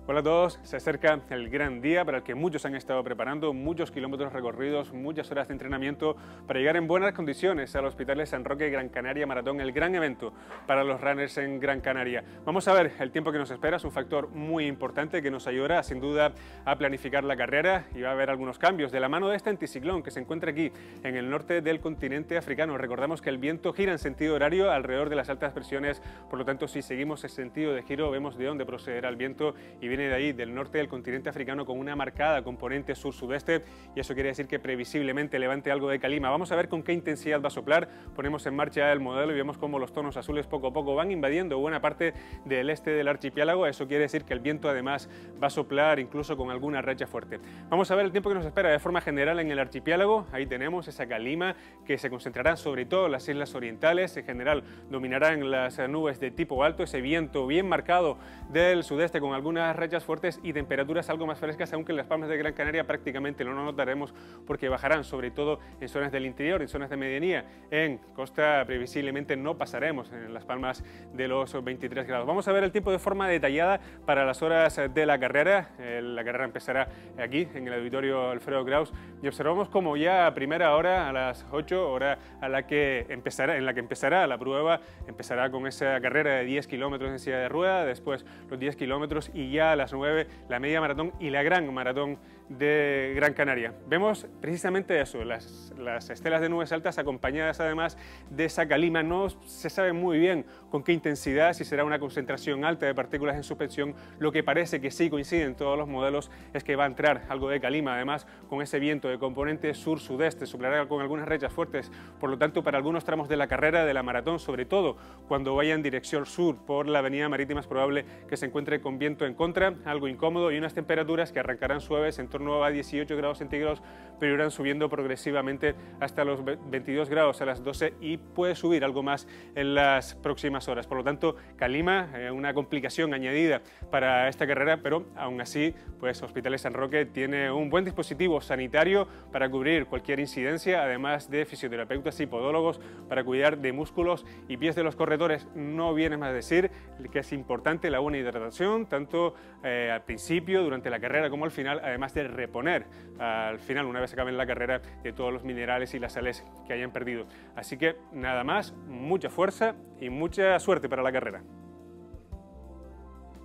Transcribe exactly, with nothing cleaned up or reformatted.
Hola a todos, se acerca el gran día para el que muchos han estado preparando, muchos kilómetros recorridos, muchas horas de entrenamiento para llegar en buenas condiciones al Hospitalet San Roque Gran Canaria Maratón, el gran evento para los runners en Gran Canaria. Vamos a ver el tiempo que nos espera, es un factor muy importante que nos ayudará sin duda a planificar la carrera y va a haber algunos cambios de la mano de este anticiclón que se encuentra aquí en el norte del continente africano. Recordamos que el viento gira en sentido horario alrededor de las altas presiones, por lo tanto si seguimos ese sentido de giro vemos de dónde procederá el viento y viene de ahí, del norte del continente africano, con una marcada componente sur-sudeste, y eso quiere decir que previsiblemente levante algo de calima. Vamos a ver con qué intensidad va a soplar. Ponemos en marcha el modelo y vemos cómo los tonos azules poco a poco van invadiendo buena parte del este del archipiélago. Eso quiere decir que el viento además va a soplar incluso con alguna racha fuerte. Vamos a ver el tiempo que nos espera de forma general en el archipiélago. Ahí tenemos esa calima que se concentrará sobre todo en las islas orientales. En general dominarán las nubes de tipo alto, ese viento bien marcado del sudeste con algunas rachas fuertes y temperaturas algo más frescas, aunque en las Palmas de Gran Canaria prácticamente no lo notaremos porque bajarán sobre todo en zonas del interior, en zonas de medianía. En costa previsiblemente no pasaremos en las Palmas de los veintitrés grados. Vamos a ver el tiempo de forma detallada para las horas de la carrera. La carrera empezará aquí en el auditorio Alfredo Kraus y observamos como ya a primera hora, a las ocho, hora a la que empezará, en la que empezará la prueba, empezará con esa carrera de diez kilómetros en silla de rueda, después los diez kilómetros y ya a las nueve la media maratón y la gran maratón de Gran Canaria. Vemos precisamente eso, las, las estelas de nubes altas acompañadas además de esa calima. No se sabe muy bien con qué intensidad, si será una concentración alta de partículas en suspensión. Lo que parece que sí coincide en todos los modelos es que va a entrar algo de calima, además con ese viento de componente sur-sudeste, soplará con algunas rachas fuertes. Por lo tanto, para algunos tramos de la carrera, de la maratón, sobre todo cuando vaya en dirección sur por la avenida marítima, es probable que se encuentre con viento en contra, algo incómodo, y unas temperaturas que arrancarán suaves en torno a dieciocho grados centígrados, pero irán subiendo progresivamente hasta los veintidós grados a las doce y puede subir algo más en las próximas horas. Por lo tanto, calima, eh, una complicación añadida para esta carrera, pero aún así, pues Hospitalet San Roque tiene un buen dispositivo sanitario para cubrir cualquier incidencia, además de fisioterapeutas y podólogos para cuidar de músculos y pies de los corredores. No viene más a decir que es importante la buena hidratación, tanto eh, al principio, durante la carrera como al final, además de reponer al final, una vez acaben la carrera, de todos los minerales y las sales que hayan perdido. Así que nada más, mucha fuerza y mucha suerte para la carrera.